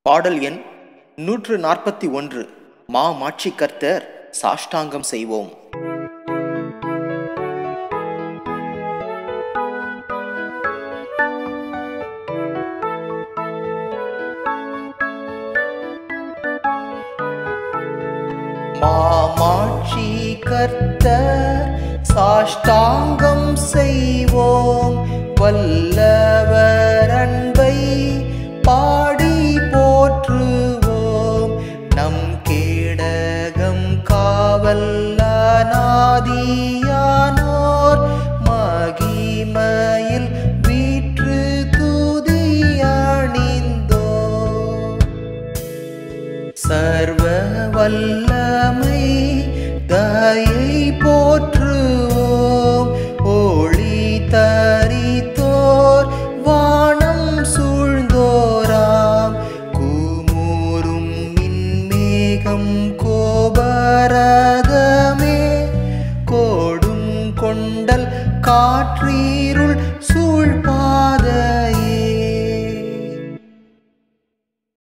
பாடல் எண் 141. மாட்சி கர்த்தர் சாஷ்டாங்கம் செய்வோம். மாட்சி கர்த்தர் சாஷ்டாங்கம் செய்வோம். வல்லவர் அன்பை பாடி போற்றுவோம். நம் கேடகம் காவல்லானாதியானோர் மகிமையில் வீற்று துதியணிந்தோ. சர்வ வல்லமை தயை போற்றுவோம். ஒளி தரித்தோர் வானம் சூழ்ந்தோராம். குமுறும் மின்மேகம் கோபரதமே. கோடும் கொண்டல் காற்றீருள் சூழ்பா